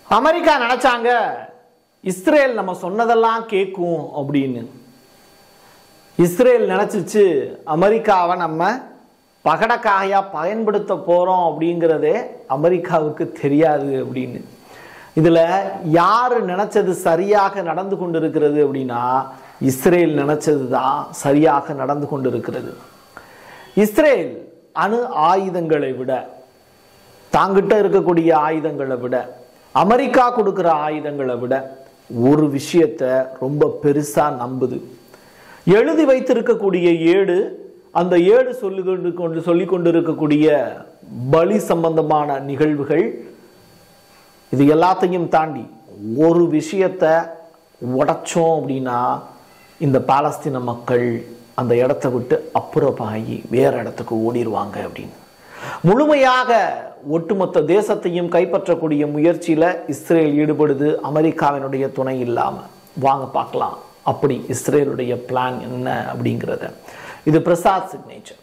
America நினைச்சாங்க Israel நம்ம சொன்னதெல்லாம் கேட்கும் அப்படின்னு. இஸ்ரேல் நினைச்சிச்சு அமெரிக்காவை நம்ம பகடக்காயா பயன்படுத்த போறோம் அப்படிங்கிறதே அமெரிக்காவுக்கு தெரியாது அப்படின்னு. இதுல யாரு நினைச்சது சரியாக நடந்து கொண்டிருக்கிறது அப்படின்னா இஸ்ரேல் நினைச்சது தான் சரியாக நடந்து கொண்டிருக்கிறது. இஸ்ரேல் அணு ஆயுதங்களை விட, தாங்கிட்ட இருக்கக்கூடிய ஆயுதங்களை விட, அமெரிக்கா கொடுக்கிற ஆயுதங்களை விட ஒரு விஷயத்தை ரொம்ப பெருசா நம்புது. எழுதி வைத்திருக்கக்கூடிய ஏடு, அந்த ஏடு சொல்லிக் கொண்டிருக்கக்கூடிய பலி சம்பந்தமான நிகழ்வுகள், இது எல்லாத்தையும் தாண்டி ஒரு விஷயத்தை உடைச்சோம் அப்படின்னா இந்த பாலஸ்தீன மக்கள் அந்த இடத்தை விட்டு அப்புறமாகி வேற இடத்துக்கு ஓடிடுவாங்க அப்படின்னு. முழுமையாக ஒட்டுமொத்த தேசத்தையும் கைப்பற்றக்கூடிய முயற்சியில இஸ்ரேல் ஈடுபடுது, அமெரிக்காவினுடைய துணை இல்லாம. வாங்க பார்க்கலாம் அப்படி இஸ்ரேலுடைய பிளான் என்ன அப்படிங்கிறத. இது பிரசாத் சிக்னேச்சர்.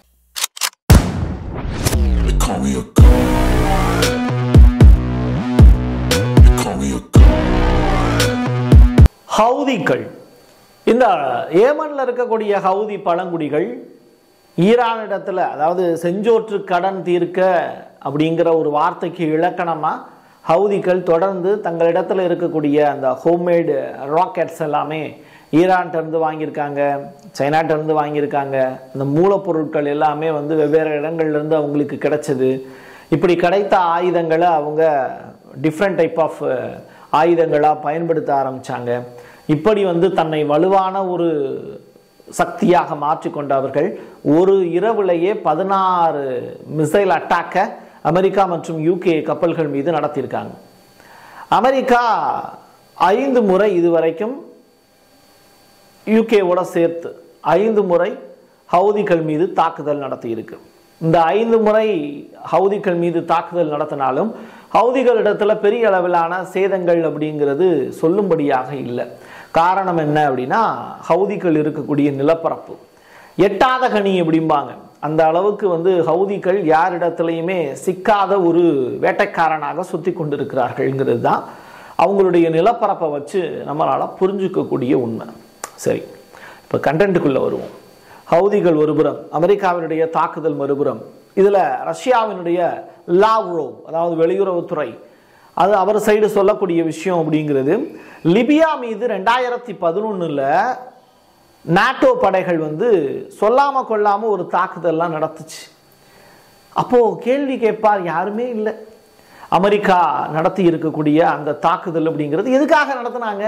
ஹவுதிகள், இந்த ஏமன்ல இருக்கக்கூடிய ஹவுதி பழங்குடிகள் ஈரானிடத்துல, அதாவது செஞ்சோற்று கடன் தீர்க்க அப்படிங்கிற ஒரு வார்த்தைக்கு இலக்கணமா ஹவுதிகள் தொடர்ந்து தங்களிடத்துல இருக்கக்கூடிய அந்த ஹோம்மேடு ராக்கெட்ஸ் எல்லாமே ஈரான்கிட்ட இருந்து வாங்கியிருக்காங்க, சைனாட்ட இருந்து வாங்கியிருக்காங்க. அந்த மூலப்பொருட்கள் எல்லாமே வந்து வெவ்வேறு இடங்கள்ல இருந்து அவங்களுக்கு கிடைச்சது. இப்படி கிடைத்த ஆயுதங்களை அவங்க டிஃப்ரெண்ட் டைப் ஆஃப் ஆயுதங்களாக பயன்படுத்த ஆரம்பிச்சாங்க. இப்படி வந்து தன்னை வலுவான ஒரு சக்தியாக மாற்றிக்கொண்ட அவர்கள் ஒரு இரவுலேயே 16 மிசைல் அட்டாக்க அமெரிக்கா மற்றும் யூகே கப்பல்கள் மீது நடத்தியிருக்காங்க. அமெரிக்கா 5 முறை இதுவரைக்கும் யூகேவோட சேர்த்து 5 முறை ஹவுதிகள் மீது தாக்குதல் நடத்தி இருக்கு. இந்த 5 முறை ஹவுதிகள் மீது தாக்குதல் நடத்தினாலும் ஹவுதிகளிடத்துல பெரிய அளவிலான சேதங்கள் அப்படிங்கிறது சொல்லும்படியாக இல்லை. காரணம் என்ன அப்படின்னா ஹவுதிகள் இருக்கக்கூடிய நிலப்பரப்பு எட்டாத கனி அப்படிம்பாங்க. அந்த அளவுக்கு வந்து ஹவுதிகள் யாரிடத்துலையுமே சிக்காத ஒரு வேட்டைக்காரனாக சுத்தி கொண்டிருக்கிறார்கள்ங்கிறது தான் அவங்களுடைய நிலப்பரப்பை வச்சு நம்மளால புரிஞ்சுக்கக்கூடிய உண்மை. சரி, இப்போ கண்டென்ட்டுக்குள்ள வருவோம். ஹவுதிகள் ஒருபுறம், அமெரிக்காவினுடைய தாக்குதல் மறுபுறம். இதுல ரஷ்யாவினுடைய லாவ்ரோவ், அதாவது வெளியுறவுத்துறை, அது அவர் சைடு சொல்லக்கூடிய விஷயம் அப்படிங்கிறது, லிபியா மீது 2011 நாட்டோ படைகள் வந்து சொல்லாம கொள்ளாம ஒரு தாக்குதல்லாம் நடத்துச்சு. அப்போ கேள்வி கேட்பார் யாருமே இல்லை. அமெரிக்கா நடத்தி இருக்கக்கூடிய அந்த தாக்குதல் அப்படிங்கிறது எதுக்காக நடத்தினாங்க?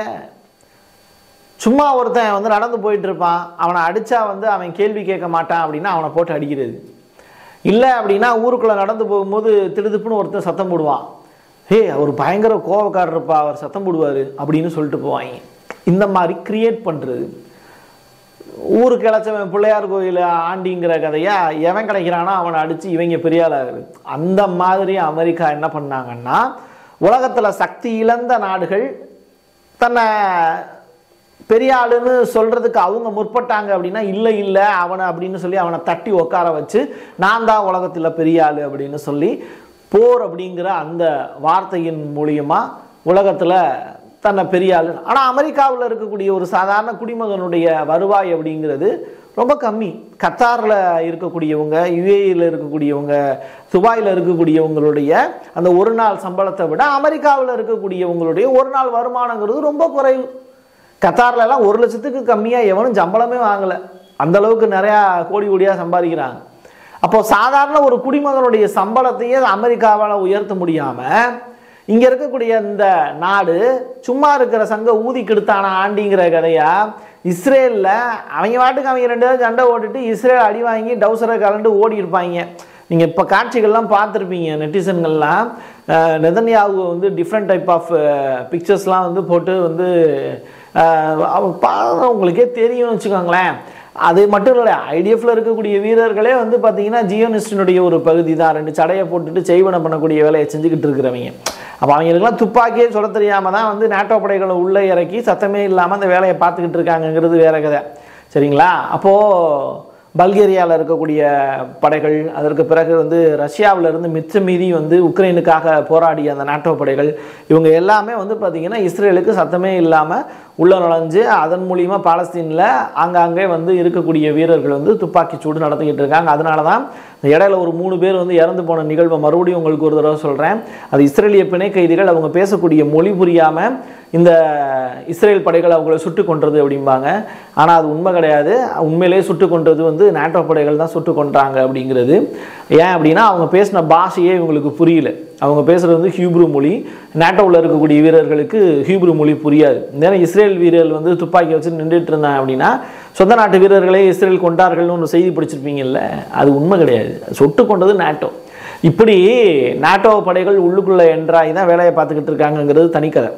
சும்மா ஒருத்தன் வந்து நடந்து போயிட்டு இருப்பான், அவனை அடிச்சா வந்து அவன் கேள்வி கேட்க மாட்டான் அப்படின்னா அவனை போட்டு அடிக்கிறது. இல்லை அப்படின்னா ஊருக்குள்ள நடந்து போகும்போது திடுதுப்புன்னு ஒருத்தன் சத்தம் போடுவான், ஹே அவர் பயங்கர கோவக்காரர் இருப்பா, அவர் சத்தம் போடுவார் அப்படின்னு சொல்லிட்டு போவாங்க. இந்த மாதிரி கிரியேட் பண்ணுறது. ஊருக்கு கிளச்சவன் பிள்ளையார் கோயில் ஆண்டிங்கிற கதையா, எவன் கிடைக்கிறானோ அவனை அடித்து இவங்க பெரியாளாகுது. அந்த மாதிரி அமெரிக்கா என்ன பண்ணாங்கன்னா, உலகத்தில் சக்தி இழந்த நாடுகள் தன்னை பெரிய ஆளுன்னு சொல்றதுக்கு அவங்க முற்பட்டாங்க அப்படின்னா இல்லை இல்லை அவனை அப்படின்னு சொல்லி அவனை தட்டி உட்கார வச்சு நான் தான் உலகத்தில் பெரிய ஆளு அப்படின்னு சொல்லி போர் அப்படிங்கிற அந்த வார்த்தையின் மூலியமா உலகத்துல தன்னை பெரிய ஆளு. ஆனா அமெரிக்காவில் இருக்கக்கூடிய ஒரு சாதாரண குடிமகனுடைய வருவாய் அப்படிங்கிறது ரொம்ப கம்மி. கத்தார்ல இருக்கக்கூடியவங்க, யுஏஇல இருக்கக்கூடியவங்க, துபாயில் இருக்கக்கூடியவங்களுடைய அந்த ஒரு நாள் சம்பளத்தை விட அமெரிக்காவில் இருக்கக்கூடியவங்களுடைய ஒரு நாள் வருமானங்கிறது ரொம்ப குறைவு. கத்தார்ல எல்லாம் 1 லட்சத்துக்கு கம்மியா எவனும் சம்பளமே வாங்கல, அந்த அளவுக்கு நிறைய கோடி கோடியா சம்பாதிக்கிறாங்க. அப்போ சாதாரண ஒரு குடிமகனுடைய சம்பளத்தையே அமெரிக்காவால் உயர்த்த முடியாம இங்க இருக்கக்கூடிய இந்த நாடு சும்மா இருக்கிற சங்க ஊதி கெடுத்தான ஆண்டிங்கிற கதையா இஸ்ரேல்ல அவங்க வாட்டுக்கு அவங்க 2 பேரும் சண்டை ஓட்டுட்டு இஸ்ரேல் அடி வாங்கி டவுசரை கலண்டு ஓடி இருப்பாங்க. நீங்க இப்ப காட்சிகள்லாம் பார்த்துருப்பீங்க. நெட்டிசன்கள்லாம் நெதன்யாகு வந்து டிஃப்ரெண்ட் டைப் ஆஃப் பிக்சர்ஸ்லாம் வந்து போட்டு வந்து உங்களுக்கே தெரியும்னு வச்சுக்கோங்களேன். அது மட்டும் இல்லை, ஐடிஎஃப்ல இருக்கக்கூடிய வீரர்களே வந்து பார்த்தீங்கன்னா ஜியோனிஸ்டினுடைய ஒரு பகுதி தான். 2 சடையை போட்டுட்டு செய்வனம் பண்ணக்கூடிய வேலையை செஞ்சுக்கிட்டு இருக்கிறவங்க. அப்போ அவங்களுக்குலாம் துப்பாக்கியே சொல்ல தெரியாம தான் வந்து நாட்டோ படைகளை உள்ளே இறக்கி சத்தமே இல்லாமல் அந்த வேலையை பார்த்துக்கிட்டு இருக்காங்கிறது வேற கதை. சரிங்களா? அப்போது பல்கேரியாவில் இருக்கக்கூடிய படைகள், அதற்கு பிறகு வந்து ரஷ்யாவிலிருந்து மிச்ச மீதி வந்து உக்ரைனுக்காக போராடிய அந்த நாட்டோ படைகள், இவங்க எல்லாமே வந்து பார்த்திங்கன்னா இஸ்ரேலுக்கு சத்தமே இல்லாமல் உள்ள நுழைஞ்சு அதன் மூலிமா பாலஸ்தீனில் ஆங்காங்கே வந்து இருக்கக்கூடிய வீரர்கள் வந்து துப்பாக்கி சூடு நடத்திக்கிட்டு இருக்காங்க. அதனால தான் இடையில ஒரு 3 பேர் வந்து இறந்து போன நிகழ்வை மறுபடியும் உங்களுக்கு ஒரு தடவை சொல்கிறேன். அது இஸ்ரேலிய பிணை கைதிகள், அவங்க பேசக்கூடிய மொழி புரியாமல் இந்த இஸ்ரேல் படைகள் அவங்களை சுட்டு கொன்றது அப்படிம்பாங்க. ஆனால் அது உண்மை கிடையாது. உண்மையிலேயே சுட்டு கொன்றது வந்து நாட்டோ படைகள் தான் சுட்டு கொன்றாங்க அப்படிங்கிறது. ஏன் அப்படின்னா அவங்க பேசின பாஷையே இவங்களுக்கு புரியல. அவங்க பேசுகிறது வந்து ஹீப்ரு மொழி. நாட்டோவில் இருக்கக்கூடிய வீரர்களுக்கு ஹீப்ரு மொழி புரியாது. நேரம் இஸ்ரேல் வீரர்கள் வந்து துப்பாக்கி வச்சு நின்றுட்டு இருந்தாங்க அப்படின்னா சொந்த நாட்டு வீரர்களே இஸ்ரேல் கொண்டார்கள்னு ஒரு செய்தி படிச்சிருப்பீங்கல்ல, அது உண்மை கிடையாது. சுட்டு கொண்டது நாட்டோ. இப்படி நாட்டோ படைகள் உள்ளுக்குள்ளே என்ட்ராகி தான் வேலையை பார்த்துக்கிட்டு இருக்காங்கங்கிறது தனிக்கதை.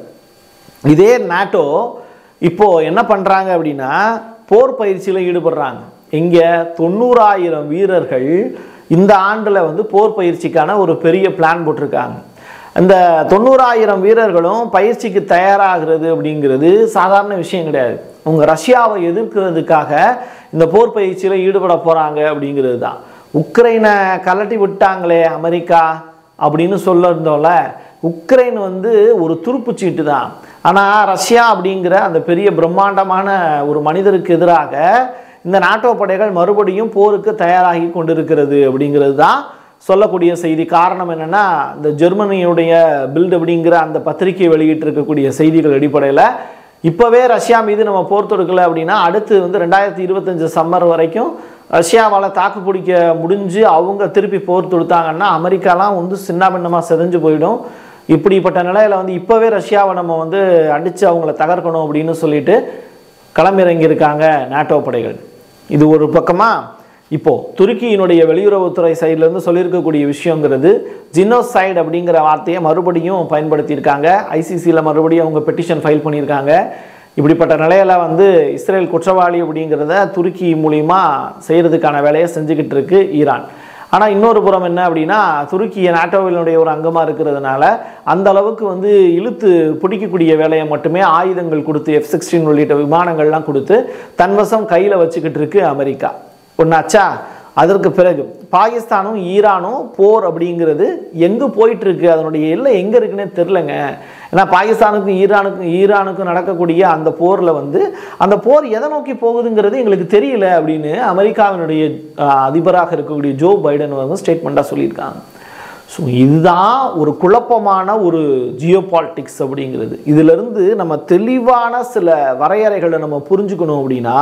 இதே நாட்டோ இப்போ என்ன பண்ணுறாங்க அப்படின்னா போர் பயிற்சியில் ஈடுபடுறாங்க. இங்கே 90,000 வீரர்கள் இந்த ஆண்டில் வந்து போர் பயிற்சிக்கான ஒரு பெரிய பிளான் போட்டிருக்காங்க. இந்த 90,000 வீரர்களும் பயிற்சிக்கு தயாராகிறது அப்படிங்கிறது சாதாரண விஷயம் கிடையாது. அவங்க ரஷ்யாவை எதிர்க்கிறதுக்காக இந்த போர் பயிற்சியில் ஈடுபட போகிறாங்க அப்படிங்கிறது தான். உக்ரைனை கலட்டி விட்டாங்களே அமெரிக்கா அப்படின்னு சொல்லியிருந்தோம்ல, உக்ரைன் வந்து ஒரு துருப்புச்சீட்டு தான். ஆனால் ரஷ்யா அப்படிங்கிற அந்த பெரிய பிரம்மாண்டமான ஒரு மனிதருக்கு எதிராக இந்த நாட்டோ படைகள் மறுபடியும் போருக்கு தயாராகி கொண்டிருக்கிறது அப்படிங்கிறது தான் சொல்லக்கூடிய செய்தி. காரணம் என்னென்னா, இந்த ஜெர்மனியுடைய பில்ட் அப்படிங்கிற அந்த பத்திரிகை வெளியிட்டிருக்கக்கூடிய செய்திகள் அடிப்படையில் இப்போவே ரஷ்யா மீது நம்ம போர் தொடுக்கலை அப்படின்னா அடுத்து வந்து 2025 சம்மர் வரைக்கும் ரஷ்யாவால் தாக்கு பிடிக்க முடிஞ்சு அவங்க திருப்பி போர் தொடுத்தாங்கன்னா அமெரிக்காலாம் வந்து சின்னாபின்னமாக செதஞ்சு போயிடும். இப்படிப்பட்ட நிலையில் வந்து இப்போவே ரஷ்யாவை நம்ம வந்து அடித்து அவங்கள தகர்க்கணும் அப்படின்னு சொல்லிட்டு களமிறங்கியிருக்காங்க நாட்டோ படைகள். இது ஒரு பக்கமாக. இப்போது துருக்கியினுடைய வெளியுறவுத்துறை சைட்லேருந்து சொல்லியிருக்கக்கூடிய விஷயங்கிறது ஜினோசைட் அப்படிங்கிற வார்த்தையை மறுபடியும் பயன்படுத்தியிருக்காங்க. ஐசிசியில் மறுபடியும் அவங்க பெட்டிஷன் ஃபைல் பண்ணியிருக்காங்க. இப்படிப்பட்ட நிலையில் வந்து இஸ்ரேல் குற்றவாளி அப்படிங்கிறத துருக்கி மூலிமா செய்கிறதுக்கான வேலையை செஞ்சுக்கிட்டு இருக்கு ஈரான். ஆனால் இன்னொரு புறம் என்ன அப்படின்னா, துருக்கிய நாட்டோவினுடைய ஒரு அங்கமாக இருக்கிறதுனால அந்த அளவுக்கு வந்து இழுத்து பிடிக்கக்கூடிய வேலையை மட்டுமே ஆயுதங்கள் கொடுத்து F-16 உள்ளிட்ட விமானங்கள்லாம் கொடுத்து தன்வசம் கையில் வச்சுக்கிட்டு இருக்கு அமெரிக்கா. ஒன்றாச்சா? அதற்கு பிறகு பாகிஸ்தானும் ஈரானும் போர் அப்படிங்கிறது எங்கே போயிட்டுருக்கு, அதனுடைய எல்லை எங்கே இருக்குன்னே தெரிலங்க. ஏன்னா பாகிஸ்தானுக்கும் ஈரானுக்கும் நடக்கக்கூடிய அந்த போரில் வந்து அந்த போர் எதை நோக்கி போகுதுங்கிறது எங்களுக்கு தெரியல அப்படின்னு அமெரிக்காவினுடைய அதிபராக இருக்கக்கூடிய ஜோ பைடன் வந்து ஸ்டேட்மெண்ட்டாக சொல்லியிருக்காங்க. ஸோ இதுதான் ஒரு குழப்பமான ஒரு ஜியோ பாலிட்டிக்ஸ் அப்படிங்கிறது. இதிலிருந்து நம்ம தெளிவான சில வரையறைகளை நம்ம புரிஞ்சுக்கணும் அப்படின்னா,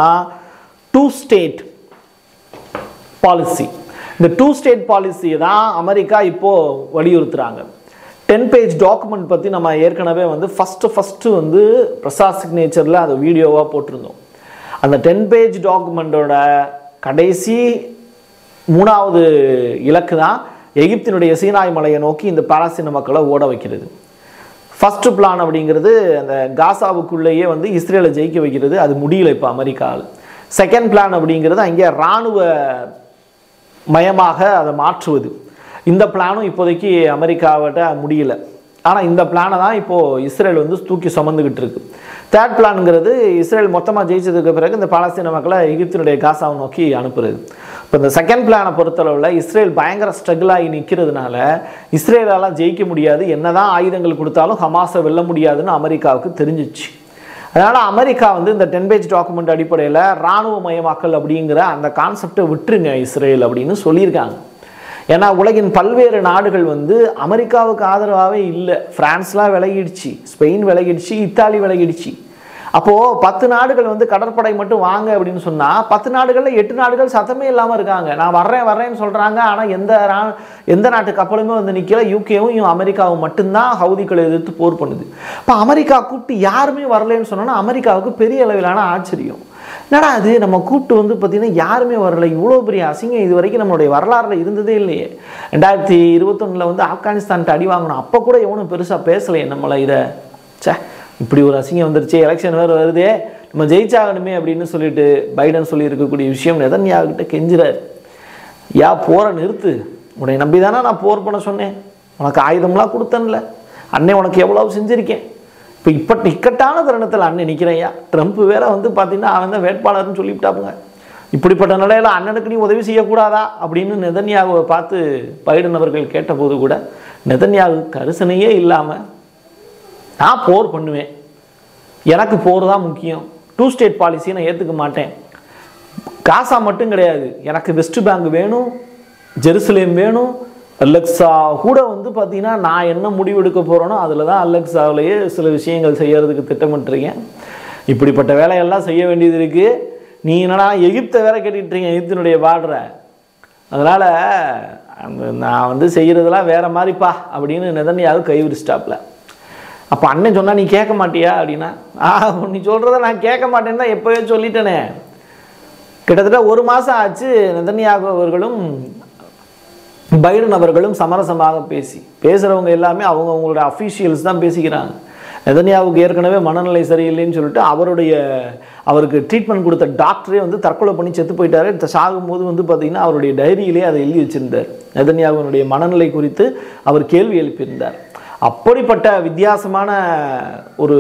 2 ஸ்டேட் பாலிசி. இந்த 2 ஸ்டேட் பாலிசியை தான் அமெரிக்கா இப்போது வலியுறுத்துகிறாங்க. 10 பேஜ் டாக்குமெண்ட் பற்றி நம்ம ஏற்கனவே வந்து ஃபஸ்ட்டு வந்து பிரசாத் சிக்னேச்சரில் அந்த வீடியோவாக போட்டிருந்தோம். அந்த 10 பேஜ் டாக்குமெண்ட்டோட கடைசி 3வது இலக்கு தான் எகிப்தினுடைய சீனாய் மலையை நோக்கி இந்த பாலஸ்தீன மக்களை ஓட வைக்கிறது. ஃபஸ்ட்டு பிளான் அப்படிங்கிறது அந்த காசாவுக்குள்ளேயே வந்து இஸ்ரேலை ஜெயிக்க வைக்கிறது. அது முடியல இப்போ அமெரிக்காவில். செகண்ட் பிளான் அப்படிங்கிறது அங்கே இராணுவ மயமாக அதை மாற்றுவது. இந்த பிளானும் இப்போதைக்கு அமெரிக்காவிட்ட முடியல. ஆனால் இந்த பிளானை தான் இப்போது இஸ்ரேல் வந்து தூக்கி சுமந்துக்கிட்டு இருக்கு. தேர்ட் பிளான்ங்கிறது இஸ்ரேல் மொத்தமாக ஜெயிச்சதுக்கு பிறகு இந்த பாலஸ்தீன மக்களை எகிப்தினுடைய காசாவை நோக்கி அனுப்புறது. இப்போ இந்த செகண்ட் பிளானை பொறுத்தளவில் இஸ்ரேல் பயங்கர ஸ்ட்ரகிள் ஆகி நிற்கிறதுனால இஸ்ரேலால் ஜெயிக்க முடியாது, என்னதான் ஆயுதங்கள் கொடுத்தாலும் ஹமாஸை வெல்ல முடியாதுன்னு அமெரிக்காவுக்கு தெரிஞ்சிச்சு. அதனால் அமெரிக்கா வந்து இந்த 10 பேஜ் டாக்குமெண்ட் அடிப்படையில் இராணுவ மயமாக்கல் அப்படிங்கிற அந்த கான்செப்டை விட்டுருங்க இஸ்ரேல் அப்படின்னு சொல்லியிருக்காங்க. ஏன்னா உலகின் பல்வேறு நாடுகள் வந்து அமெரிக்காவுக்கு ஆதரவாகவே இல்லை. பிரான்ஸ்லாம் விலகிடுச்சு, ஸ்பெயின் விலகிடுச்சு, இத்தாலி விலகிடுச்சு. அப்போது 10 நாடுகள் வந்து கடற்படை மட்டும் வாங்க அப்படின்னு சொன்னால் 10 நாடுகளில் 8 நாடுகள் சத்தமே இல்லாமல் இருக்காங்க. நான் வர்றேன்னு சொல்கிறாங்க. ஆனால் எந்த நாட்டு கப்பலுமே வந்து நிற்கல. யூகேவும் அமெரிக்காவும் மட்டும்தான் ஹவுதிகளை எதிர்த்து போர் பண்ணுது. இப்போ அமெரிக்கா கூப்பிட்டு யாருமே வரலன்னு சொன்னோன்னா அமெரிக்காவுக்கு பெரிய அளவிலான ஆச்சரியம். என்னடா அது, நம்ம கூப்பிட்டு வந்து பார்த்திங்கன்னா யாருமே வரலை, இவ்வளோ பெரிய அசிங்கம் இது வரைக்கும் நம்மளுடைய வரலாறில் இருந்ததே இல்லையே. 2021 வந்து ஆப்கானிஸ்தான்ட்டு அடி வாங்கணும், அப்போ கூட எவனும் பெருசாக பேசலையே நம்மளை. இதை இப்படி ஒரு அசிங்கம் வந்துருச்சு, எலெக்ஷன் வேறு வருதே, நம்ம ஜெயிச்சாகணுமே அப்படின்னு சொல்லிட்டு பைடன் சொல்லியிருக்கக்கூடிய விஷயம் நெதன்யாஹுகிட்ட கெஞ்சுறாரு. போரை நிறுத்து, உன்னை நம்பி தானே நான் போர் பண்ண சொன்னேன், உனக்கு ஆயுதம்லாம் கொடுத்தேன்ல, அண்ணன் உனக்கு எவ்வளோ செஞ்சுருக்கேன். இப்போ இக்கட்டான தருணத்தில் அண்ணன் நிற்கிறேன்யா. ட்ரம்ப் வேற வந்து பார்த்தீங்கன்னா அவன் தான் வேட்பாளர்னு சொல்லிவிட்டாப்புங்க. இப்படிப்பட்ட நிலையில் அண்ணனுக்கு நீ உதவி செய்யக்கூடாதா அப்படின்னு நெதன்யாகுவை பார்த்து பைடன் அவர்கள் கேட்டபோது கூட நெதன்யாகு கரிசனையே இல்லாமல் நான் போர் பண்ணுவேன், எனக்கு போர் தான் முக்கியம், 2 ஸ்டேட் பாலிசியை நான் ஏற்றுக்க மாட்டேன், காசா மட்டும் கிடையாது, எனக்கு வெஸ்ட் பேங்க் வேணும், ஜெருசலேம் வேணும், அலெக்சா கூட வந்து பார்த்தீங்கன்னா நான் என்ன முடிவு எடுக்க போகிறேனோ அதில் தான் அலெக்சாவிலேயே சில விஷயங்கள் செய்யறதுக்கு திட்டமிட்டுருக்கேன். இப்படிப்பட்ட வேலையெல்லாம் செய்ய வேண்டியது இருக்குது. நீ என்னன்னா எகிப்தை வேற கேட்டுக்கிட்டீங்க, எகிப்தினுடைய பார்டரை. அதனால் நான் வந்து செய்கிறதெல்லாம் வேற மாதிரிப்பா அப்படின்னு நெதன்யாகு கை விரிச்சிட்டாப்ல. அப்போ அண்ணன் சொன்னால் நீ கேட்க மாட்டியா அப்படின்னா, நீ சொல்கிறத நான் கேட்க மாட்டேன்னு தான் எப்போவே சொல்லிட்டேனே. கிட்டத்தட்ட 1 மாதம் ஆச்சு நெதன்யாகு அவர்களும் பைடன் அவர்களும் சமரசமாக பேசுகிறவங்க எல்லாமே அவங்களோட அஃபீஷியல்ஸ் தான் பேசிக்கிறாங்க. நெதன்யாவுக்கு ஏற்கனவே மனநிலை சரியில்லைன்னு சொல்லிட்டு அவருக்கு ட்ரீட்மெண்ட் கொடுத்த டாக்டரே வந்து தற்கொலை பண்ணி செத்து போயிட்டாரு. சாகும்போது வந்து பார்த்திங்கன்னா அவருடைய டைரியிலே அதை எழுதி வச்சிருந்தார். நெதன்யாவுடைய மனநிலை குறித்து அவர் கேள்வி எழுப்பியிருந்தார். அப்படிப்பட்ட வித்தியாசமான ஒரு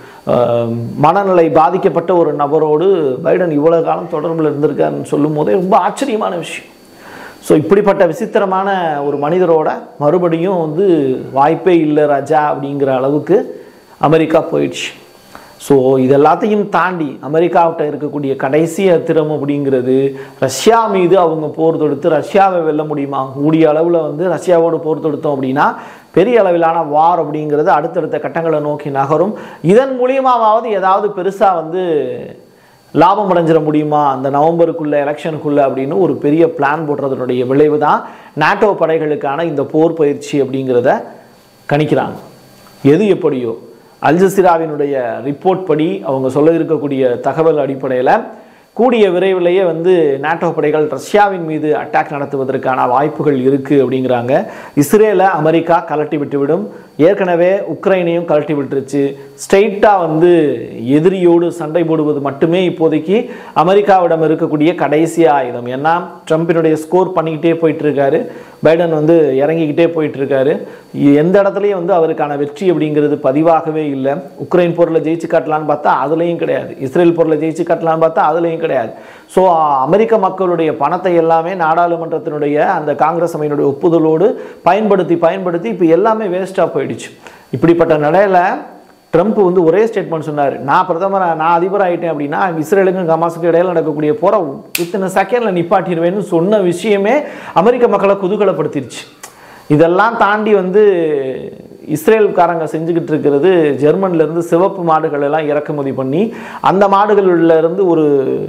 மனநிலை பாதிக்கப்பட்ட ஒரு நபரோடு பைடன் இவ்வளோ காலம் தொடர்பில் இருந்திருக்காருன்னு சொல்லும் போதே ரொம்ப ஆச்சரியமான விஷயம். ஸோ இப்படிப்பட்ட விசித்திரமான ஒரு மனிதரோட மறுபடியும் வந்து வாய்ப்பே இல்லை ராஜா அப்படிங்கிற அளவுக்கு அமெரிக்கா போயிடுச்சு. ஸோ இதெல்லாத்தையும் தாண்டி அமெரிக்காவிட்ட இருக்கக்கூடிய கடைசி அத்திரம் அப்படிங்கிறது ரஷ்யா மீது அவங்க போர் தொடுத்து ரஷ்யாவை வெல்ல முடியுமா? கூடிய அளவில் வந்து ரஷ்யாவோடு போர் தொடுத்தோம் அப்படின்னா பெரிய அளவிலான வார் அப்படிங்கிறது அடுத்தடுத்த கட்டங்களை நோக்கி நகரும். இதன் மூலியமாவது ஏதாவது பெருசாக வந்து லாபம் அடைஞ்சிட முடியுமா அந்த நவம்பருக்குள்ளே எலெக்ஷனுக்குள்ளே அப்படின்னு ஒரு பெரிய பிளான் போடுறதுனுடைய விளைவு தான் நாட்டோ படைகளுக்கான இந்த போர் பயிற்சி அப்படிங்கிறத கணிக்கிறாங்க. எது எப்படியோ அல் ஜசீராவினுடைய ரிப்போர்ட் படி அவங்க சொல்ல இருக்கக்கூடிய தகவல் அடிப்படையில் கூடிய விரைவிலேயே வந்து நாட்டோ படைகள் ரஷ்யாவின் மீது அட்டாக் நடத்துவதற்கான வாய்ப்புகள் இருக்குது அப்படிங்கிறாங்க. இஸ்ரேலை அமெரிக்கா கலட்டி விட்டுவிடும். ஏற்கனவே உக்ரைனையும் கலட்டி விட்டுருச்சு. ஸ்ட்ரெயிட்டாக வந்து எதிரியோடு சண்டை போடுவது மட்டுமே இப்போதைக்கு அமெரிக்காவிடம் இருக்கக்கூடிய கடைசி ஆயுதம். ஏன்னா ட்ரம்பினுடைய ஸ்கோர் பண்ணிக்கிட்டே போயிட்டுருக்காரு, பைடன் வந்து இறங்கிக்கிட்டே போயிட்டுருக்காரு. எந்த இடத்துலையும் வந்து அவருக்கான வெற்றி அப்படிங்கிறது பதிவாகவே இல்லை. உக்ரைன் போரில் ஜெயிச்சு காட்டலான்னு பார்த்தா அதுலேயும் கிடையாது, இஸ்ரேல் போரில் ஜெயிச்சு காட்டலான்னு பார்த்தா அதுலேயும் கிடையாது. ஸோ அமெரிக்க மக்களுடைய பணத்தை எல்லாமே நாடாளுமன்றத்தினுடைய அந்த காங்கிரஸ் சபையினுடைய ஒப்புதலோடு பயன்படுத்தி இப்போ எல்லாமே வேஸ்ட்டாக போயிடுச்சு. இப்படிப்பட்ட நிலையில் ட்ரம்ப் வந்து ஒரே ஸ்டேட்மெண்ட் சொன்னார், நான் அதிபர் ஆகிட்டேன் அப்படின்னா இஸ்ரேலுக்கும் ஹமாஸுக்கும் இடையில நடக்கக்கூடிய போரை இத்தனை செகண்டில் நிப்பாட்டிடுவேன்னு சொன்ன விஷயமே அமெரிக்க மக்களை குதூகலப்படுத்திடுச்சு. இதெல்லாம் தாண்டி வந்து இஸ்ரேல்காரங்க செஞ்சுக்கிட்டு இருக்கிறது ஜெர்மன்லேருந்து சிவப்பு மாடுகள் எல்லாம் இறக்குமதி பண்ணி அந்த மாடுகளிலிருந்து ஒரு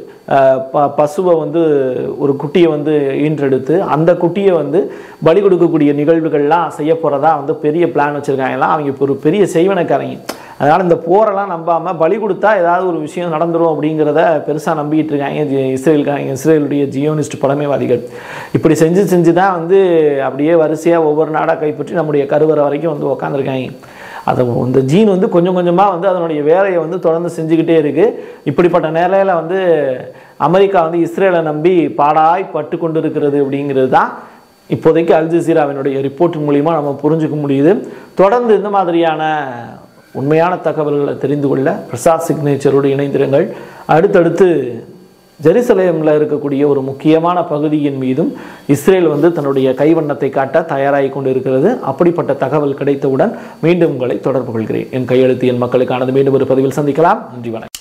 பசுவை வந்து ஒரு குட்டியை வந்து ஈன்றெடுத்து அந்த குட்டியை வந்து பலி கொடுக்கக்கூடிய நிகழ்வுகள்லாம் செய்ய போகிறதா வந்து பெரிய பிளான் வச்சுருக்காங்கலாம். அவங்க இப்போ ஒரு பெரிய செய்வனக்காரங்க. அதனால் இந்த போரெல்லாம் நம்பாமல் பலி கொடுத்தா ஏதாவது ஒரு விஷயம் நடந்துடும் அப்படிங்கிறத பெருசாக நம்பிக்கிட்டு இருக்காங்க இஸ்ரேலுடைய ஜியோனிஸ்ட் பழமைவாதிகள். இப்படி செஞ்சு தான் வந்து அப்படியே வரிசையாக ஒவ்வொரு நாடாக கைப்பற்றி நம்முடைய கருவறை வரைக்கும் வந்து உக்காந்துருக்காங்க. அதை இந்த ஜீன் வந்து கொஞ்சம் கொஞ்சமாக வந்து அதனுடைய வேலையை வந்து தொடர்ந்து செஞ்சுக்கிட்டே இருக்குது. இப்படிப்பட்ட நிலையில் வந்து அமெரிக்கா வந்து இஸ்ரேலை நம்பி பாடாய் பட்டு கொண்டு இருக்கிறது அப்படிங்கிறது தான் இப்போதைக்கு அல் ஜசீராவினுடைய ரிப்போர்ட் மூலிமா நம்ம புரிஞ்சுக்க முடியுது. தொடர்ந்து இந்த மாதிரியான உண்மையான தகவல்களை தெரிந்து கொள்ள பிரசாத் சிக்னேச்சரோடு இணைந்திருங்கள். அடுத்தடுத்து ஜெருசலேமில் இருக்கக்கூடிய ஒரு முக்கியமான பகுதியின் மீதும் இஸ்ரேல் வந்து தன்னுடைய கைவண்ணத்தை காட்ட தயாராகி கொண்டு இருக்கிறது. அப்படிப்பட்ட தகவல் கிடைத்தவுடன் மீண்டும் உங்களை தொடர்பு கொள்கிறேன். என் கையெழுத்து என் மக்களுக்கானது. மீண்டும் ஒரு பதிவில் சந்திக்கலாம். நன்றி, வணக்கம்.